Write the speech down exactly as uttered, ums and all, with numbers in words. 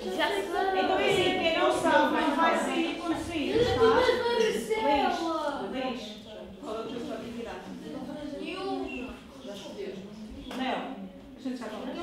Já sei. Então é assim, quem não sabe não vai sair com os filhos, tá? Liz, Liz, qual é a tua atividade? Nenhuma. Léo, a gente já conta.